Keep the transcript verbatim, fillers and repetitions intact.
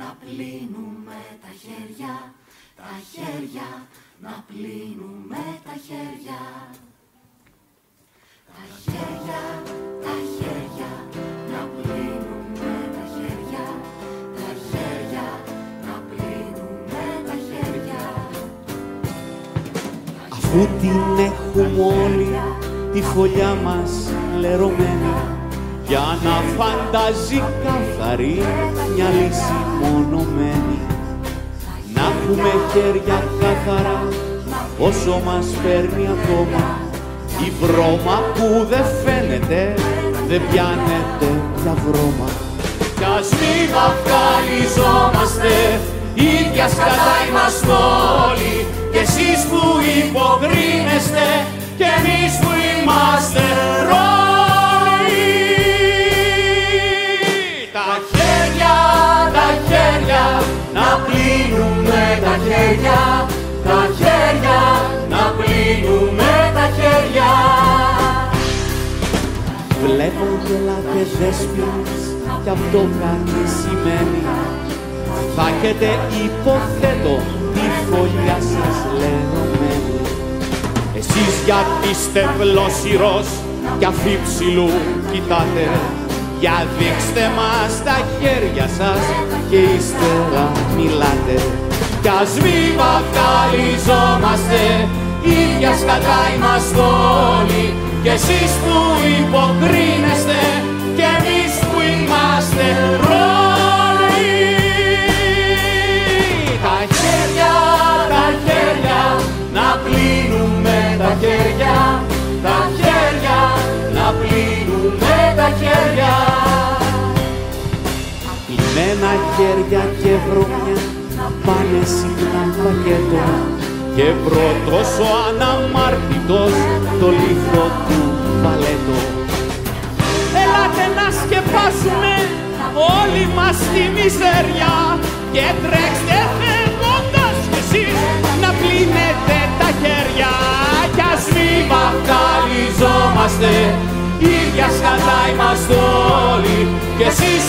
να πλύνουμε τα χέρια, τα χέρια, να πλύνουμε τα χέρια. Τα χέρια, τα χέρια, να πλύνουμε τα χέρια, τα χέρια, να πλύνουμε τα χέρια. Αφού την έχουμε όλη τη φωλιά μας λερωμένη, για να φαντάζει καθαρή μια λύση μονομένη, να έχουμε χέρια καθαρά όσο μας παίρνει ακόμα η βρώμα που δεν φαίνεται, δεν πιάνεται πια βρώμα. Κι ας μη βαφκαλιζόμαστε, ίδια σκατά είμαστε όλοι, κι εσείς που υποκρίνεστε κι εμείς που είμαστε ρόλοι. Τα χέρια, τα χέρια, να πλύνουμε τα χέρια, τα χέρια, να πλύνουμε τα χέρια. Βλέπω γελάτε δέσποινες κι αυτό κάτι σημαίνει, θα έχετε υποθέτω τη φωλιά σας λερωμένη. Εσείς γιατί είστε βλόσιρος κι αφίψηλου κοιτάτε, για δείξτε μας τα χέρια σας και ύστερα μιλάτε. Κι ας μη βαφκαλιζόμαστε, ίδια σκατά είμαστε όλοι, κι εσείς που υποκρίνεστε κι εμείς που είμαστε ρόλοι. Τα χέρια, τα χέρια, να πλύνουμε τα χέρια, τα χέρια, να πλύνουμε τα χέρια. Πλημμένα χέρια και βρωμιά πάνε συχνά πακέτο, και πρώτος ο αναμάρτητος το λίθο του παλέτο. Ελάτε να σκεπάσουμε όλοι μας τη μιζέρια και τρέξτε φεύγοντας κι εσείς να πλύνετε τα χέρια. Κι ας μη βαφκαλιζόμαστε, ίδια σκατά είμαστε όλοι, κι εσείς